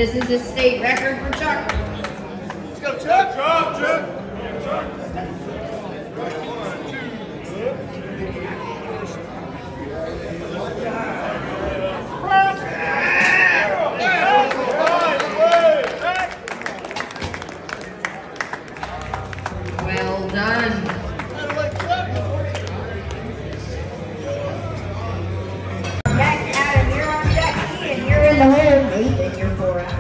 This is a state record for Chuck. Let's go, Chuck. Chuck, Chuck. Well done. Jack, Adam, you're on deck. Ian, you're in the hole. Nathan, you're 4 out.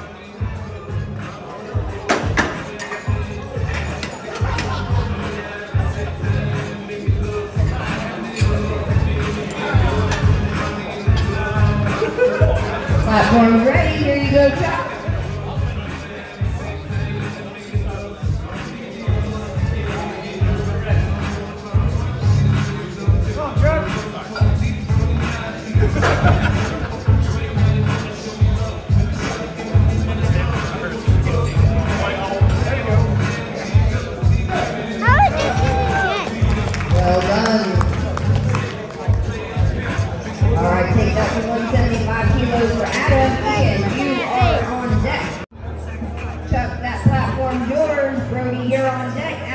Platform's ready. Here you go, Chuck. Well done. All right, take that to 175 kilos for Adam, and you are on deck. Chuck, that platform's yours. Brody, you're on deck.